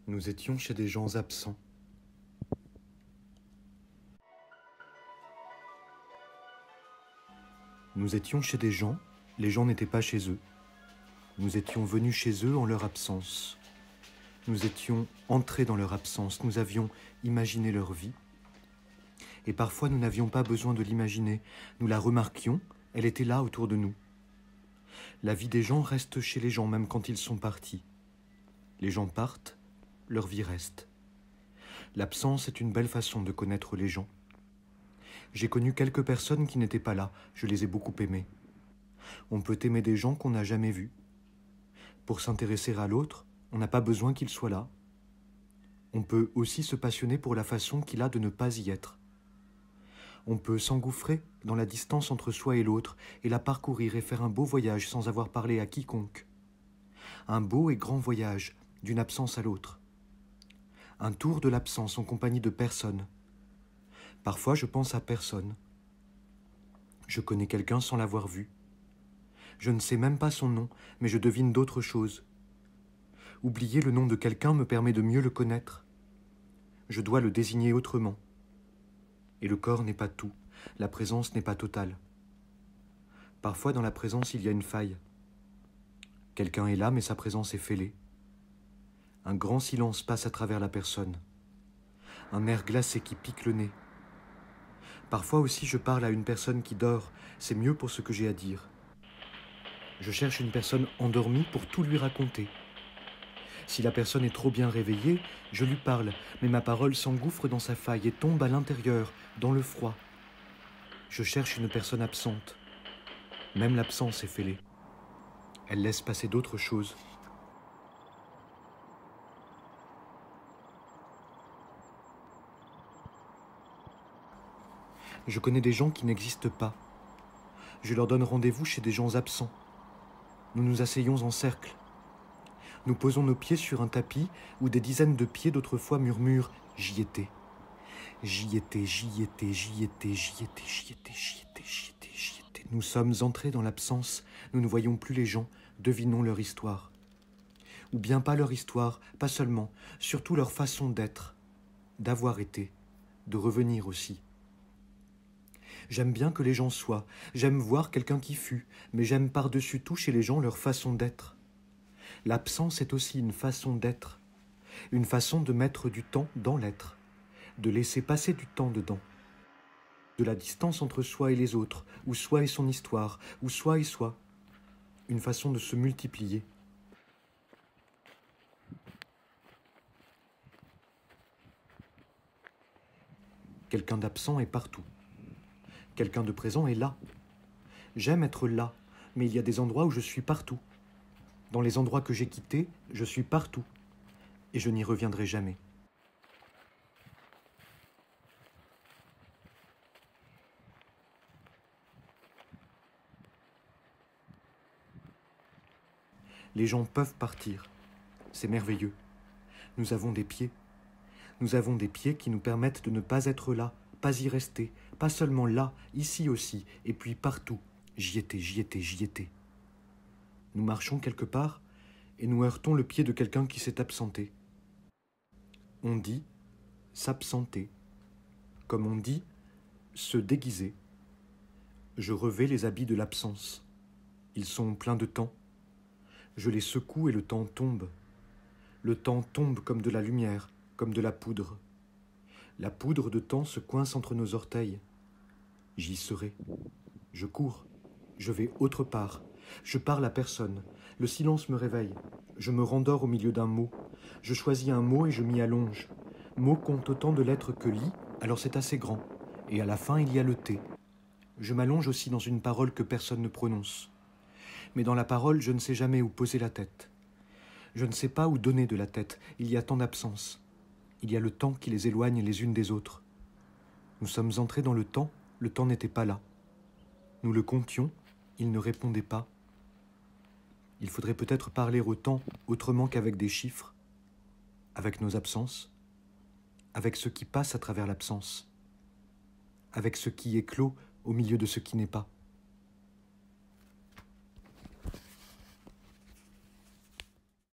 Nous étions chez des gens absents. Nous étions chez des gens, les gens n'étaient pas chez eux. Nous étions venus chez eux en leur absence. Nous étions entrés dans leur absence, nous avions imaginé leur vie. Et parfois nous n'avions pas besoin de l'imaginer, nous la remarquions, elle était là autour de nous. La vie des gens reste chez les gens même quand ils sont partis. Les gens partent, leur vie reste. L'absence est une belle façon de connaître les gens. J'ai connu quelques personnes qui n'étaient pas là, je les ai beaucoup aimées. On peut aimer des gens qu'on n'a jamais vus. Pour s'intéresser à l'autre, on n'a pas besoin qu'il soit là. On peut aussi se passionner pour la façon qu'il a de ne pas y être. On peut s'engouffrer dans la distance entre soi et l'autre et la parcourir et faire un beau voyage sans avoir parlé à quiconque. Un beau et grand voyage d'une absence à l'autre. Un tour de l'absence en compagnie de personne. Parfois je pense à personne. Je connais quelqu'un sans l'avoir vu. Je ne sais même pas son nom, mais je devine d'autres choses. Oublier le nom de quelqu'un me permet de mieux le connaître. Je dois le désigner autrement. Et le corps n'est pas tout, la présence n'est pas totale. Parfois dans la présence il y a une faille. Quelqu'un est là mais sa présence est fêlée. Un grand silence passe à travers la personne. Un air glacé qui pique le nez. Parfois aussi je parle à une personne qui dort, c'est mieux pour ce que j'ai à dire. Je cherche une personne endormie pour tout lui raconter. Si la personne est trop bien réveillée, je lui parle, mais ma parole s'engouffre dans sa faille et tombe à l'intérieur, dans le froid. Je cherche une personne absente. Même l'absence est fêlée. Elle laisse passer d'autres choses. Je connais des gens qui n'existent pas. Je leur donne rendez-vous chez des gens absents. Nous nous asseyons en cercle. Nous posons nos pieds sur un tapis où des dizaines de pieds d'autrefois murmurent « J'y étais ». J'y étais, j'y étais, j'y étais, j'y étais, j'y étais, j'y étais, j'y étais, j'y étais. Nous sommes entrés dans l'absence, nous ne voyons plus les gens, devinons leur histoire. Ou bien pas leur histoire, pas seulement, surtout leur façon d'être, d'avoir été, de revenir aussi. J'aime bien que les gens soient, j'aime voir quelqu'un qui fut, mais j'aime par-dessus tout chez les gens leur façon d'être. L'absence est aussi une façon d'être, une façon de mettre du temps dans l'être, de laisser passer du temps dedans, de la distance entre soi et les autres, ou soi et son histoire, ou soi et soi, une façon de se multiplier. Quelqu'un d'absent est partout. Quelqu'un de présent est là. J'aime être là, mais il y a des endroits où je suis partout. Dans les endroits que j'ai quittés, je suis partout. Et je n'y reviendrai jamais. Les gens peuvent partir. C'est merveilleux. Nous avons des pieds. Nous avons des pieds qui nous permettent de ne pas être là, pas y rester, pas seulement là, ici aussi, et puis partout. J'y étais, j'y étais, j'y étais. Nous marchons quelque part et nous heurtons le pied de quelqu'un qui s'est absenté. On dit s'absenter, comme on dit se déguiser. Je revais les habits de l'absence. Ils sont pleins de temps. Je les secoue et le temps tombe. Le temps tombe comme de la lumière, comme de la poudre. La poudre de temps se coince entre nos orteils. J'y serai. Je cours. Je vais autre part. Je parle à personne. Le silence me réveille. Je me rendors au milieu d'un mot. Je choisis un mot et je m'y allonge. Mot compte autant de lettres que lit, alors c'est assez grand. Et à la fin, il y a le T. Je m'allonge aussi dans une parole que personne ne prononce. Mais dans la parole, je ne sais jamais où poser la tête. Je ne sais pas où donner de la tête. Il y a tant d'absences. Il y a le temps qui les éloigne les unes des autres. Nous sommes entrés dans le temps n'était pas là. Nous le comptions, il ne répondait pas. Il faudrait peut-être parler au temps autrement qu'avec des chiffres, avec nos absences, avec ce qui passe à travers l'absence, avec ce qui est clos au milieu de ce qui n'est pas.